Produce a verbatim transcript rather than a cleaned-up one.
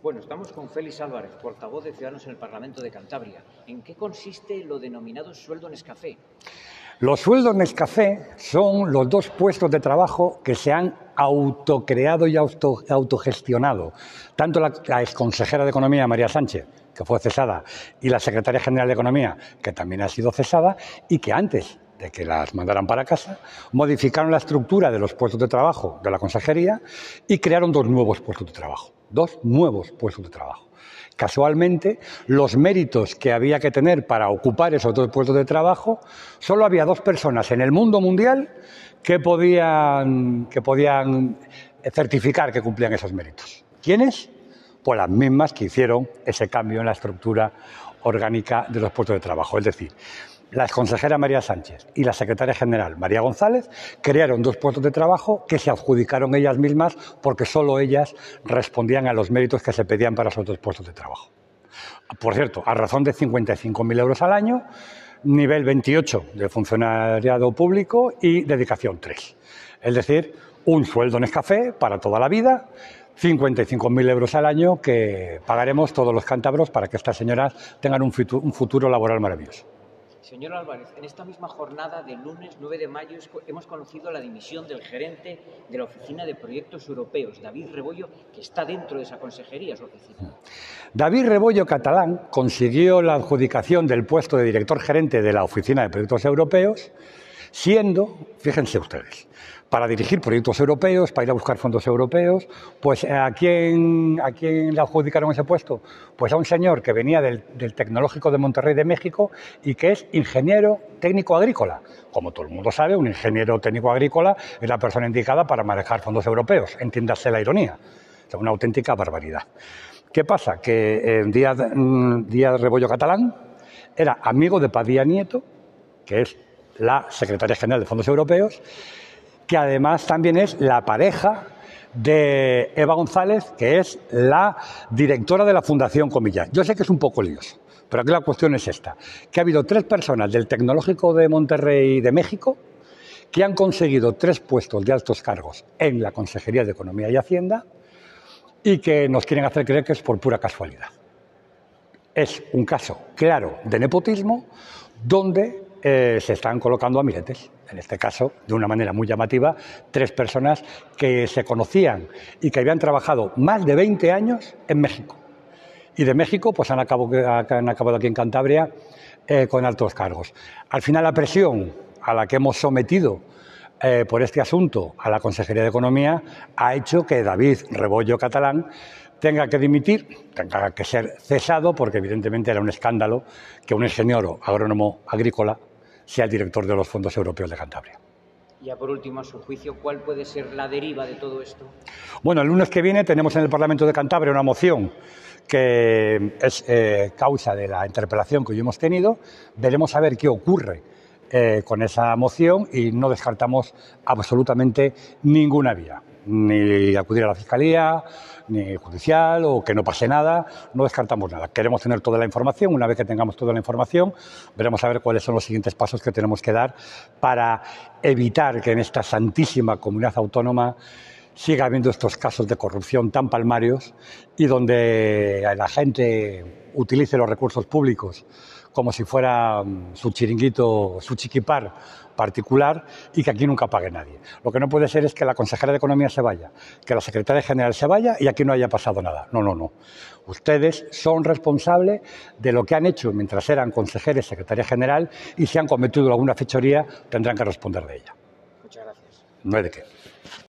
Bueno, estamos con Félix Álvarez, portavoz de Ciudadanos en el Parlamento de Cantabria. ¿En qué consiste lo denominado sueldo Nescafé? Los sueldos Nescafé son los dos puestos de trabajo que se han autocreado y auto, autogestionado. Tanto la, la exconsejera de Economía, María Sánchez, que fue cesada, y la secretaria general de Economía, que también ha sido cesada, y que antes de que las mandaran para casa, modificaron la estructura de los puestos de trabajo de la consejería y crearon dos nuevos puestos de trabajo. Dos nuevos puestos de trabajo. Casualmente, los méritos que había que tener para ocupar esos dos puestos de trabajo, solo había dos personas en el mundo mundial que podían, que podían certificar que cumplían esos méritos. ¿Quiénes? Pues las mismas que hicieron ese cambio en la estructura orgánica de los puestos de trabajo. Es decir, la exconsejera María Sánchez y la secretaria general María González crearon dos puestos de trabajo que se adjudicaron ellas mismas porque solo ellas respondían a los méritos que se pedían para esos dos puestos de trabajo. Por cierto, a razón de cincuenta y cinco mil euros al año, nivel veintiocho de funcionariado público y dedicación tres. Es decir, un sueldo Nescafé para toda la vida, cincuenta y cinco mil euros al año que pagaremos todos los cántabros para que estas señoras tengan un futuro, un futuro laboral maravilloso. Señor Álvarez, en esta misma jornada del lunes nueve de mayo hemos conocido la dimisión del gerente de la Oficina de Proyectos Europeos, David Rebollo, que está dentro de esa consejería, su oficina. David Rebollo Catalán consiguió la adjudicación del puesto de director gerente de la Oficina de Proyectos Europeos, siendo, fíjense ustedes, para dirigir proyectos europeos, para ir a buscar fondos europeos, pues ¿a quién, a quién le adjudicaron ese puesto? Pues a un señor que venía del, del Tecnológico de Monterrey de México y que es ingeniero técnico agrícola. Como todo el mundo sabe, un ingeniero técnico agrícola es la persona indicada para manejar fondos europeos, entiéndase la ironía, es una auténtica barbaridad. ¿Qué pasa? Que eh, Díaz, Díaz Rebollo Catalán era amigo de Padilla Nieto, que es la secretaria general de Fondos Europeos, que además también es la pareja de Eva González, que es la directora de la Fundación Comillas. Yo sé que es un poco lioso, pero aquí la cuestión es esta, que ha habido tres personas del Tecnológico de Monterrey de México que han conseguido tres puestos de altos cargos en la Consejería de Economía y Hacienda y que nos quieren hacer creer que es por pura casualidad. Es un caso claro de nepotismo donde eh, se están colocando amiretes. En este caso, de una manera muy llamativa, tres personas que se conocían y que habían trabajado más de veinte años en México. Y de México pues han acabado, han acabado aquí en Cantabria eh, con altos cargos. Al final, la presión a la que hemos sometido eh, por este asunto a la Consejería de Economía ha hecho que David Rebollo Catalán tenga que dimitir, tenga que ser cesado, porque evidentemente era un escándalo que un ingeniero agrónomo agrícola sea el director de los fondos europeos de Cantabria. Ya por último, a su juicio, ¿cuál puede ser la deriva de todo esto? Bueno, el lunes que viene tenemos en el Parlamento de Cantabria una moción que es eh, causa de la interpelación que hoy hemos tenido. Veremos a ver qué ocurre eh, con esa moción y no descartamos absolutamente ninguna vía. Ni acudir a la Fiscalía, ni judicial, o que no pase nada, no descartamos nada. Queremos tener toda la información. Una vez que tengamos toda la información, veremos a ver cuáles son los siguientes pasos que tenemos que dar para evitar que en esta santísima comunidad autónoma siga habiendo estos casos de corrupción tan palmarios y donde la gente utilice los recursos públicos como si fuera su chiringuito, su chiquipar particular y que aquí nunca pague nadie. Lo que no puede ser es que la consejera de Economía se vaya, que la secretaria general se vaya y aquí no haya pasado nada. No, no, no. Ustedes son responsables de lo que han hecho mientras eran consejera y secretaria general y si han cometido alguna fechoría tendrán que responder de ella. Muchas gracias. No hay de qué.